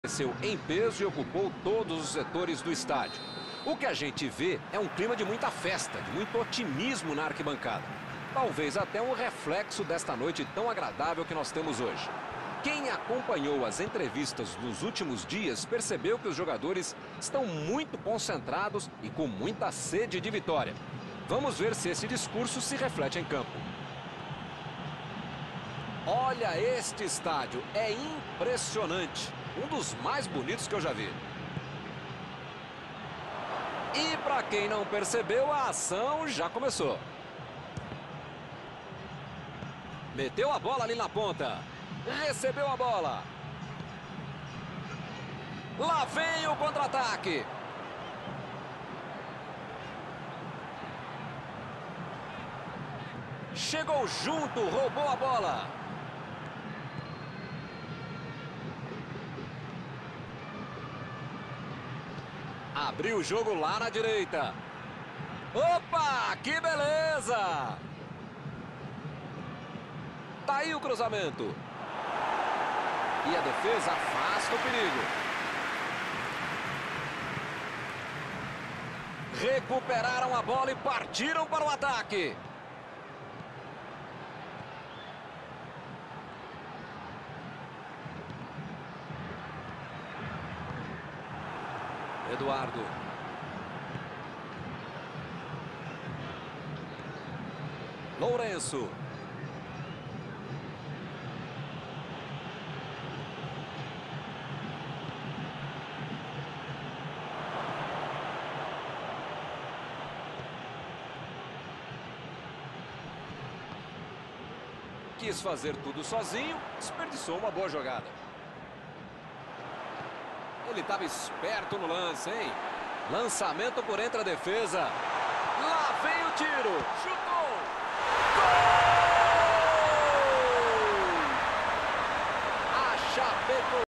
Cresceu em peso e ocupou todos os setores do estádio. O que a gente vê é um clima de muita festa, de muito otimismo na arquibancada. Talvez até um reflexo desta noite tão agradável que nós temos hoje. Quem acompanhou as entrevistas dos últimos dias percebeu que os jogadores estão muito concentrados e com muita sede de vitória. Vamos ver se esse discurso se reflete em campo. Olha este estádio, é impressionante. Um dos mais bonitos que eu já vi. E para quem não percebeu, a ação já começou. Meteu a bola ali na ponta. Recebeu a bola. Lá vem o contra-ataque. Chegou junto, roubou a bola. Abriu o jogo lá na direita. Opa, que beleza! Tá aí o cruzamento. E a defesa afasta o perigo. Recuperaram a bola e partiram para o ataque. Eduardo. Lourenço. Quis fazer tudo sozinho, desperdiçou uma boa jogada. Ele estava esperto no lance, hein? Lançamento por entre a defesa. Lá vem o tiro. Chutou. Gol! A Chapecoense